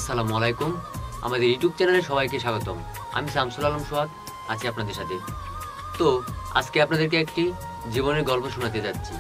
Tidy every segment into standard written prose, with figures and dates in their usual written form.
আসসালামু আলাইকুম। আমাদের ইউটিউব চ্যানেলে সবাইকে স্বাগতম। আমি শামসুল আলম সোহাগ আছি আপনাদের সাথে। তো আজকে আপনাদেরকে একটি জীবনের গল্প শোনাতে যাচ্ছি।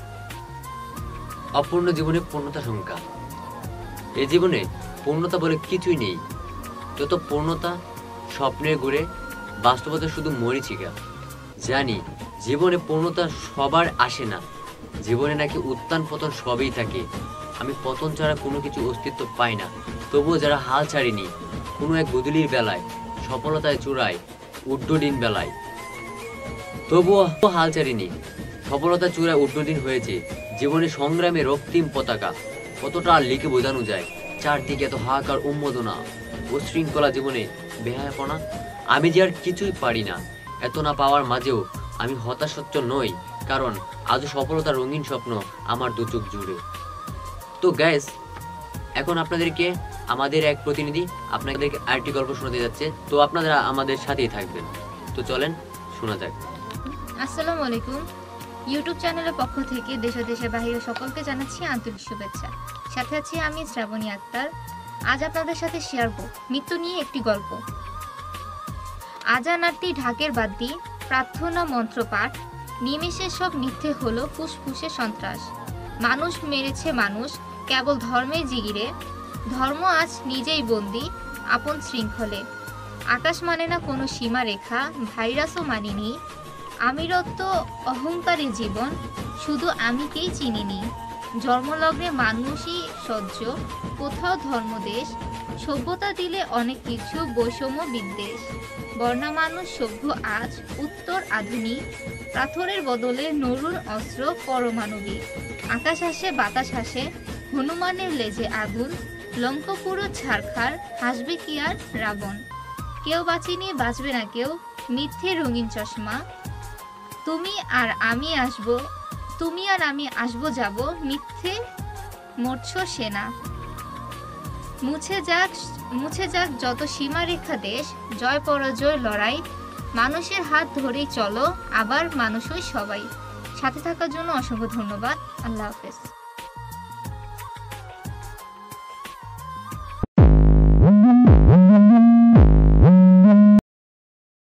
অপূর্ণ জীবনে পূর্ণতা সংখ্যা। এই জীবনে পূর্ণতা বলে কিছুই নেই। যত পূর্ণতা স্বপ্নের ঘুরে, বাস্তবতা শুধু মরীচিকা। জানি জীবনে পূর্ণতা সবার আসে না। জীবনে নাকি উত্থান পতন সবই থাকে। আমি পতন ছাড়া কোনো কিছু অস্তিত্ব পাই না। তবুও যারা হাল ছাড়েনি কোনো এক বদলির বেলায়, সফলতায় চূড়ায়, উড্ডয়ন বেলায়, তবুও হাল ছাড়েনি, সফলতা চূড়ায় উড্ডয়ন হয়েছে। জীবনে সংগ্রামে রক্তিম পতাকা কতটা আর লিখে বোঝানো যায়। চারদিকে এত হাহাকার, উন্মোদনা ও শৃঙ্খলা, জীবনে বেহায়াপনা। আমি যে আর কিছুই পারি না। এত না পাওয়ার মাঝেও আমি হতাশাচ্ছ নই, কারণ আজও সফলতার রঙিন স্বপ্ন আমার দু চোখ জুড়ে। তো গাইস, এখন আপনাদেরকে আমাদের এক প্রতিনিধি আপনাদেরকে আরেকটি গল্প শোনাতে যাচ্ছে। তো আপনারা আমাদের সাথেই থাকবেন। তো চলেন শোনা যাক। আসসালামু আলাইকুম। ইউটিউব চ্যানেলের পক্ষ থেকে দেশ ও দেশের বাইরে সকলকে জানাচ্ছি আন্তরিক শুভেচ্ছা। সাথে আছি আমি শ্রাবণী আক্তার। আজ আপনাদের সাথে শেয়ার করব মৃত্যু নিয়ে একটি গল্প। আজান আরতি, ঢাকের বাদ্যি, প্রার্থনা, মন্ত্রপাঠ, নিমেষে সব মিথ্যে হলো ফুসফুসে সন্ত্রাস। মানুষ মেরেছে মানুষ কেবল ধর্মের জিগিরে। ধর্ম আজ নিজেই বন্দী আপন শৃঙ্খলে। আকাশ মানে না কোনো সীমা রেখা, ভাইরাসও মানিনি। আমিরত্ব অহংকারী জীবন, শুধু আমিকেই চিনিনি। জন্মলগ্নে মানুষই সহ্য, কোথাও ধর্মদেশ। সভ্যতা দিলে অনেক কিছু, বৈষম্য বিদ্বেষ। বর্ণা মানুষ সভ্য আজ, উত্তর আধুনিক। পাথরের বদলে নরুন অস্ত্র পরমাণবিক। আকাশ আসে বাতাস আসে, হনুমানের লেজে আগুন। লঙ্কাপুরো ছারখার, হাসবে কি আর রাবণ। কেউ বাঁচিনি, বাঁচবে না কেউ, মিথ্যে রঙিন চশমা। তুমি আর আমি আসবো যাব, মিথ্যে মরছ সেনা। মুছে যাক যত সীমারেখা দেশ, জয় পরাজয় লড়াই। মানুষের হাত ধরেই চলো, আবার মানুষই সবাই। সাথে থাকার জন্য অসংখ্য ধন্যবাদ। আল্লাহ হাফেজ।